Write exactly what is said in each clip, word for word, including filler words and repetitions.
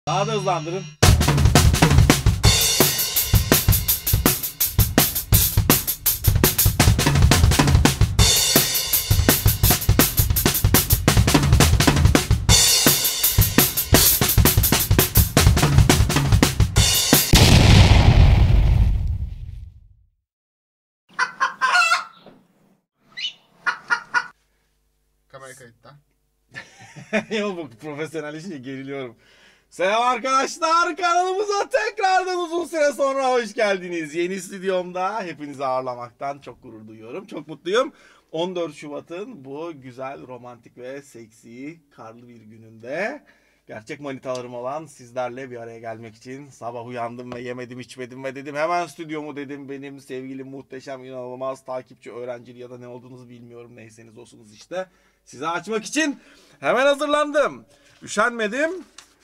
Daha da hızlandırın. Kamera kayıtta. Yok, bu profesyonel işe geriliyorum. Selam arkadaşlar, kanalımıza tekrardan uzun süre sonra hoş geldiniz. Yeni stüdyomda hepinizi ağırlamaktan çok gurur duyuyorum. Çok mutluyum. on dört Şubat'ın bu güzel, romantik ve seksi, karlı bir gününde gerçek manitalarım olan sizlerle bir araya gelmek için sabah uyandım ve yemedim içmedim ve dedim hemen stüdyomu dedim. Benim sevgili, muhteşem, inanılmaz takipçi, öğrenci ya da ne olduğunuzu bilmiyorum, neyseniz olsunuz işte. Size açmak için hemen hazırlandım. Üşenmedim.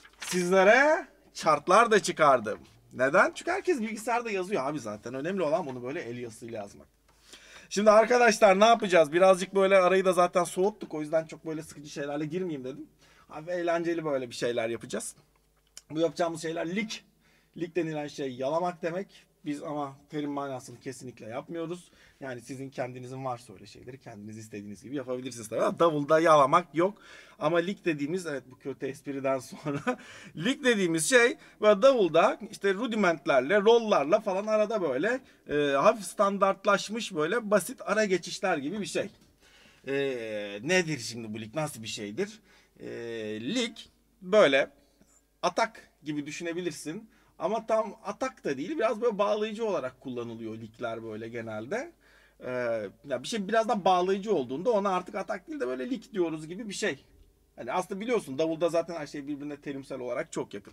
Sizlere chartlar da çıkardım. Neden? Çünkü herkes bilgisayarda yazıyor abi zaten. Önemli olan bunu böyle el yazısıyla yazmak. Şimdi arkadaşlar ne yapacağız? Birazcık böyle arayı da zaten soğuttuk. O yüzden çok böyle sıkıcı şeylerle girmeyeyim dedim. Abi eğlenceli böyle bir şeyler yapacağız. Bu yapacağımız şeyler lig. Lig denilen şey yalamak demek. Biz ama terim manasını kesinlikle yapmıyoruz. Yani sizin kendinizin varsa öyle şeyleri kendiniz istediğiniz gibi yapabilirsiniz tabii. Davulda yalamak yok. Ama lig dediğimiz, evet bu kötü espriden sonra lig dediğimiz şey böyle davulda işte rudimentlerle, rollarla falan arada böyle e, hafif standartlaşmış böyle basit ara geçişler gibi bir şey. E, nedir şimdi bu lig? Nasıl bir şeydir? E, lig böyle atak gibi düşünebilirsin. Ama tam atak da değil, biraz böyle bağlayıcı olarak kullanılıyor ligler böyle genelde. Ee, ya bir şey biraz da bağlayıcı olduğunda ona artık atak değil de böyle lig diyoruz gibi bir şey. Hani aslında biliyorsun davulda zaten her şey birbirine terimsel olarak çok yakın.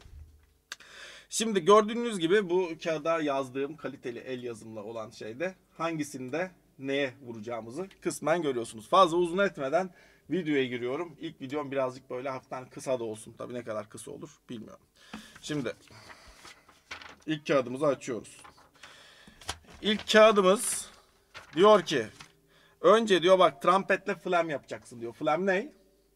Şimdi gördüğünüz gibi bu kağıda yazdığım kaliteli el yazımla olan şeyde hangisinde neye vuracağımızı kısmen görüyorsunuz. Fazla uzun etmeden videoya giriyorum. İlk videom birazcık böyle hafiften kısa da olsun. Tabii ne kadar kısa olur bilmiyorum. Şimdi İlk kağıdımızı açıyoruz. İlk kağıdımız diyor ki önce diyor bak trumpetle flam yapacaksın diyor. Flam ne?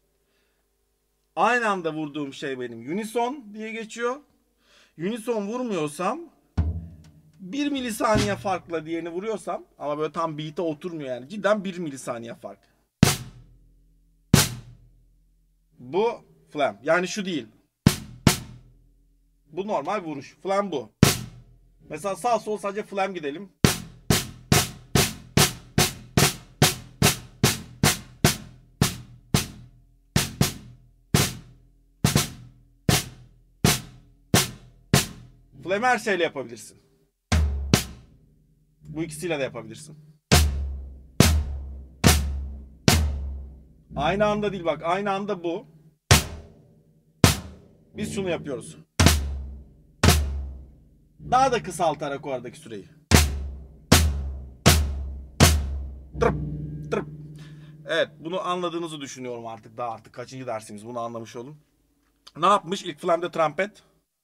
Aynı anda vurduğum şey benim unison diye geçiyor. Unison vurmuyorsam bir milisaniye farkla diğerini vuruyorsam ama böyle tam beat'e oturmuyor yani. Cidden bir milisaniye fark. Bu flam. Yani şu değil. Bu normal vuruş. Flam bu. Mesela sağ sol sadece flam gidelim. Flam her şeyle yapabilirsin. Bu ikisiyle de yapabilirsin. Aynı anda değil bak. Aynı anda bu. Biz şunu yapıyoruz. Daha da kısaltarak o aradaki süreyi. Tırp, tırp. Evet, bunu anladığınızı düşünüyorum artık. Daha artık kaçıncı dersimiz, bunu anlamış olun. Ne yapmış? İlk flamde trompet.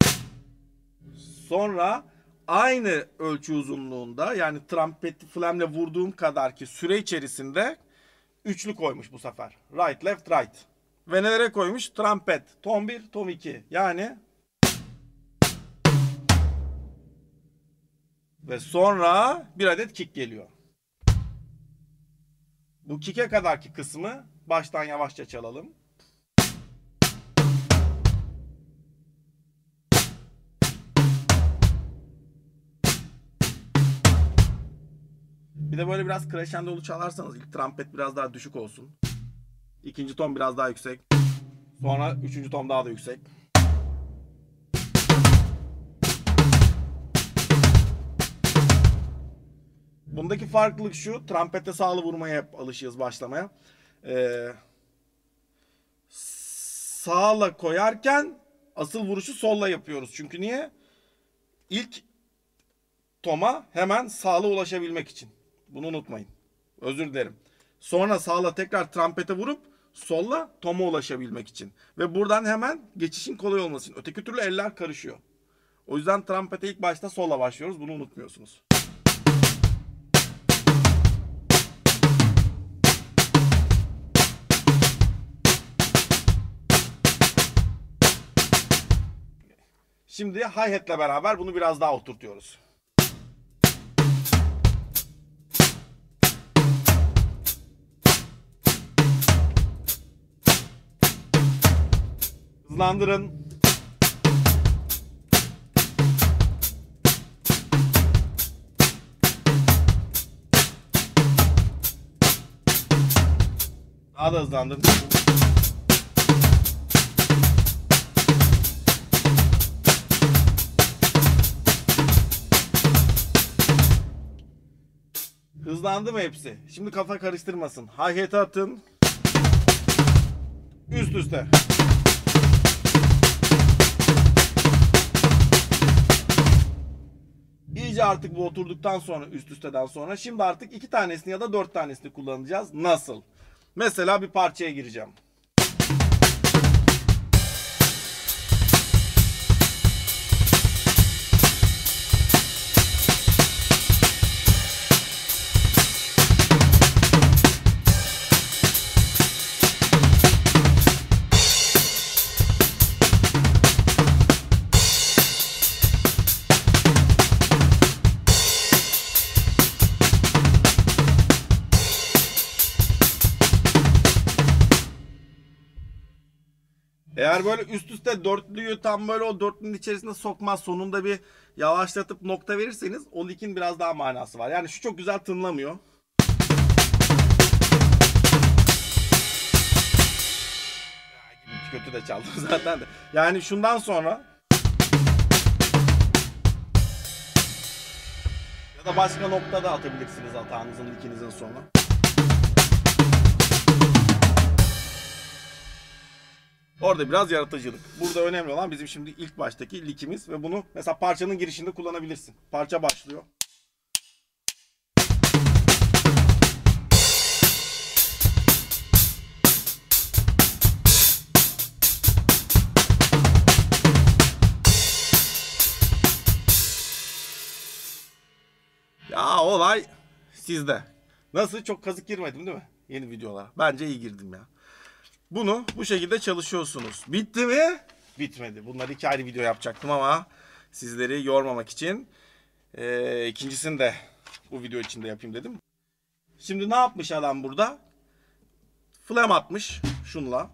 Sonra aynı ölçü uzunluğunda, yani trompeti flamle vurduğum kadarki süre içerisinde üçlü koymuş bu sefer. Right, left, right. Ve nelere koymuş? Trompet. Tom bir, tom iki. Yani ve sonra bir adet kick geliyor. Bu kick'e kadarki kısmı baştan yavaşça çalalım. Bir de böyle biraz crescendo'lu çalarsanız ilk trompet biraz daha düşük olsun. İkinci ton biraz daha yüksek. Sonra üçüncü ton daha da yüksek. Bundaki farklılık şu. Trompette sağlı vurmaya hep alışığız başlamaya. Ee, sağla koyarken asıl vuruşu solla yapıyoruz. Çünkü niye? İlk toma hemen sağla ulaşabilmek için. Bunu unutmayın. Özür dilerim. Sonra sağla tekrar trompete vurup solla toma ulaşabilmek için. Ve buradan hemen geçişin kolay olması için. Öteki türlü eller karışıyor. O yüzden trompete ilk başta solla başlıyoruz. Bunu unutmuyorsunuz. Şimdi hi-hat'le beraber bunu biraz daha oturtuyoruz. Hızlandırın. Daha da hızlandırın. Hızlandı mı hepsi? Şimdi kafa karıştırmasın. Hi-hat'e atın. Üst üste. İyice artık bu oturduktan sonra, üst üsteden sonra, şimdi artık iki tanesini ya da dört tanesini kullanacağız. Nasıl? Mesela bir parçaya gireceğim. Eğer böyle üst üste dörtlüyü tam böyle o dörtlünün içerisinde sokmaz, sonunda bir yavaşlatıp nokta verirseniz o lickin biraz daha manası var. Yani şu çok güzel tınlamıyor. Kötü de çaldım zaten de. Yani şundan sonra ya da başka noktada atabilirsiniz hatanızın, lickinizin sonu. Orada biraz yaratıcılık. Burada önemli olan bizim şimdi ilk baştaki lickimiz ve bunu mesela parçanın girişinde kullanabilirsin. Parça başlıyor. Ya olay sizde. Nasıl? Çok kazık girmedim değil mi? Yeni videolara. Bence iyi girdim ya. Bunu bu şekilde çalışıyorsunuz. Bitti mi? Bitmedi. Bunları iki ayrı video yapacaktım ama sizleri yormamak için ee, ikincisini de bu video içinde yapayım dedim. Şimdi ne yapmış adam burada? Flam atmış şunla.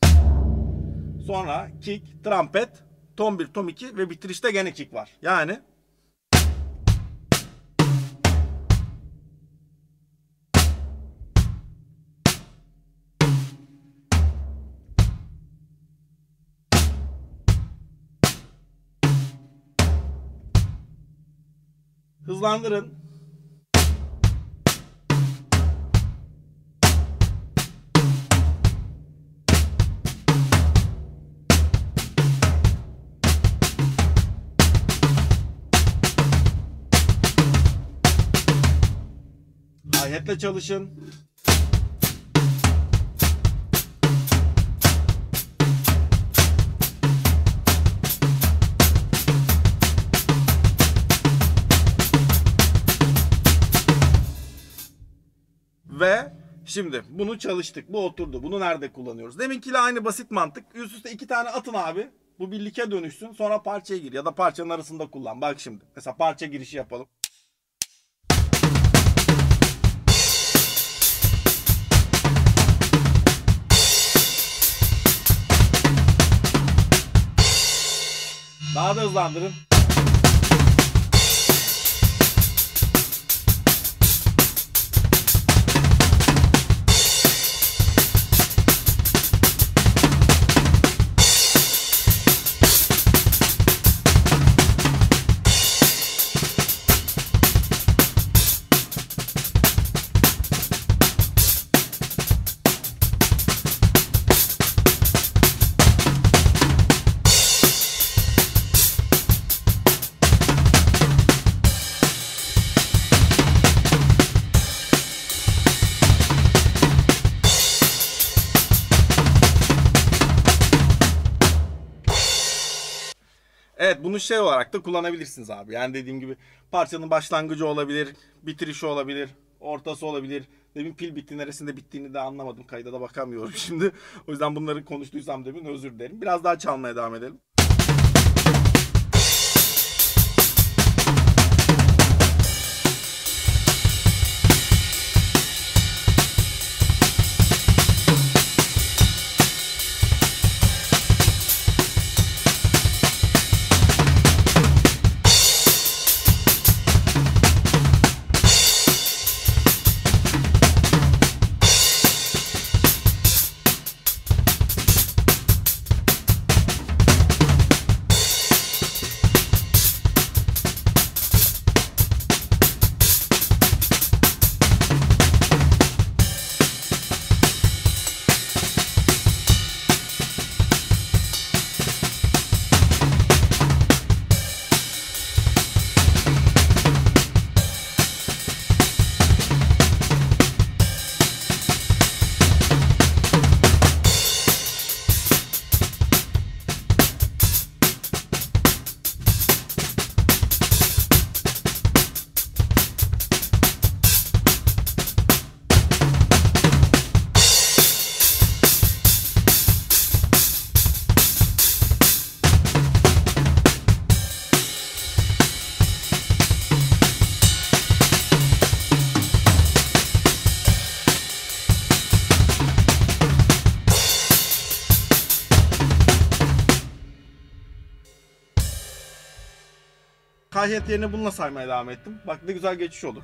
Sonra kick, trompet, tom bir, tom iki ve bitirişte gene kick var. Yani hızlandırın. Hi-hat'le çalışın. Ve şimdi bunu çalıştık. Bu oturdu. Bunu nerede kullanıyoruz? Deminkiyle aynı basit mantık. Üst üste iki tane atın abi. Bu bir like dönüşsün. Sonra parçaya gir. Ya da parçanın arasında kullan. Bak şimdi. Mesela parça girişi yapalım. Daha da hızlandırın. Evet, bunu şey olarak da kullanabilirsiniz abi. Yani dediğim gibi parçanın başlangıcı olabilir, bitirişi olabilir, ortası olabilir. Demin pil bitti, neresinde bittiğini de anlamadım. Kayda da bakamıyorum şimdi. O yüzden bunları konuştuysam demin özür dilerim. Biraz daha çalmaya devam edelim. Kayhet yerine bununla saymaya devam ettim. Bak ne güzel geçiş oldu.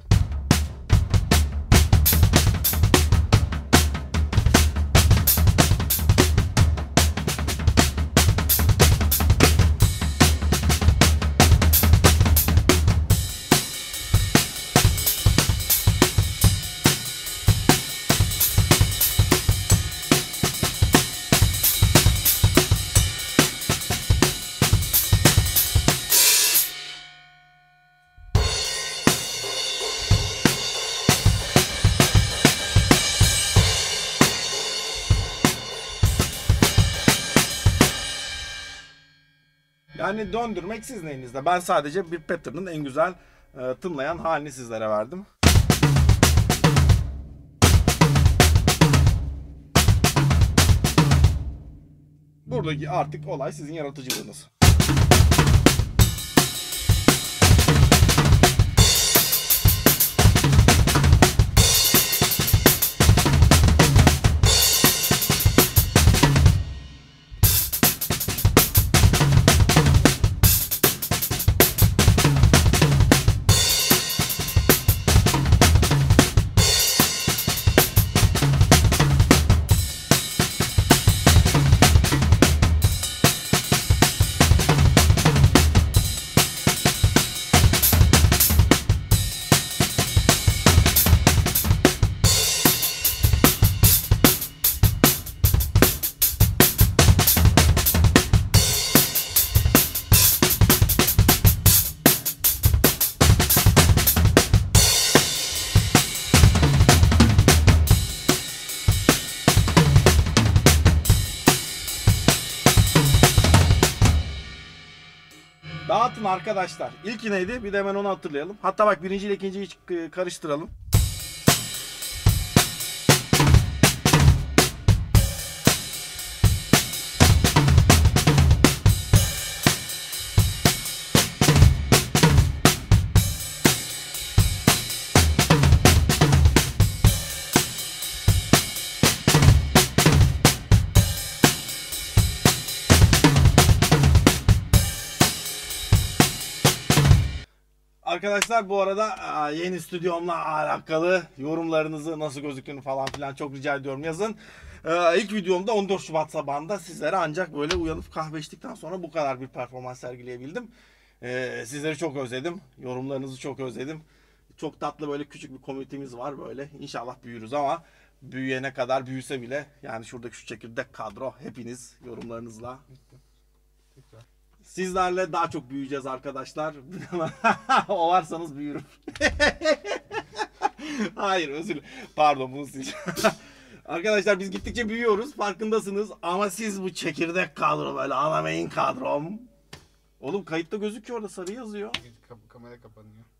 Yani döndürmek sizin elinizde. Ben sadece bir pattern'ın en güzel e, tınlayan halini sizlere verdim. Buradaki artık olay sizin yaratıcılığınız. Dağıtın arkadaşlar. İlki neydi? Bir de hemen onu hatırlayalım. Hatta bak birinci ile ikinciyi karıştıralım. Arkadaşlar bu arada yeni stüdyomla alakalı yorumlarınızı, nasıl gözüktüğünü falan filan çok rica ediyorum, yazın. İlk videomda on dört Şubat sabahında sizlere ancak böyle uyanıp kahve içtikten sonra bu kadar bir performans sergileyebildim. Sizleri çok özledim. Yorumlarınızı çok özledim. Çok tatlı böyle küçük bir komünitemiz var böyle. İnşallah büyürüz ama büyüyene kadar büyüse bile yani şuradaki şu çekirdek kadro hepiniz yorumlarınızla. Sizlerle daha çok büyüyeceğiz arkadaşlar. O varsanız büyürüm. Hayır, özür dilerim. Pardon, bunu sileceğim. Arkadaşlar biz gittikçe büyüyoruz. Farkındasınız. Ama siz bu çekirdek kadro böyle ana main kadrom. Oğlum kayıtta gözüküyor, orada sarı yazıyor. Kamera kapanıyor.